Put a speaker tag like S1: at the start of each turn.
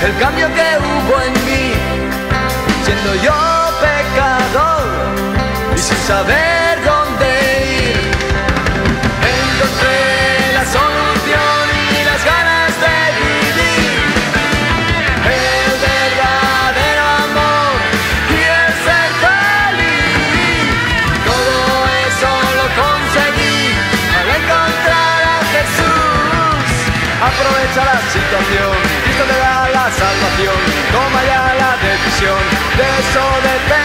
S1: el cambio que hubo en mí, siendo yo pecador y sin saber dónde ir. Encontré la solución y las ganas de vivir, el verdadero amor y el ser feliz. Todo eso lo conseguí al encontrar a Jesús. Aprovecha la situación, Cristo te da la salvación. Toma ya la decisión, de eso depende